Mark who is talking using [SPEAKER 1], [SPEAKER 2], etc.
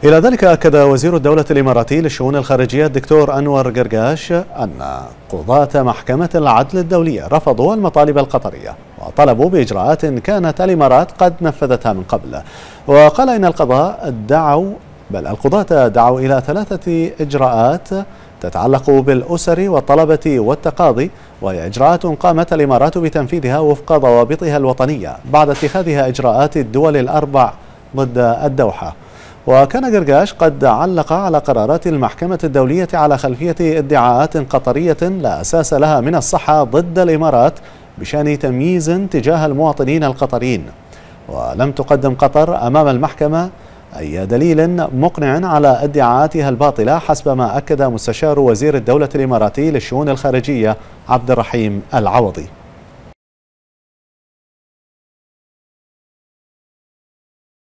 [SPEAKER 1] إلى ذلك أكد وزير الدولة الإماراتي للشؤون الخارجية الدكتور أنور قرقاش أن قضاة محكمة العدل الدولية رفضوا المطالب القطرية وطلبوا بإجراءات كانت الإمارات قد نفذتها من قبل. وقال إن القضاة دعوا إلى 3 إجراءات تتعلق بالأسر والطلبة والتقاضي، وهي إجراءات قامت الإمارات بتنفيذها وفق ضوابطها الوطنية بعد اتخاذها إجراءات الدول ال4 ضد الدوحة. وكان قرقاش قد علق على قرارات المحكمة الدولية على خلفية ادعاءات قطرية لا أساس لها من الصحة ضد الإمارات بشأن تمييز تجاه المواطنين القطريين، ولم تقدم قطر أمام المحكمة أي دليل مقنع على ادعاءاتها الباطلة، حسب ما أكد مستشار وزير الدولة الإماراتي للشؤون الخارجية عبد الرحيم العوضي.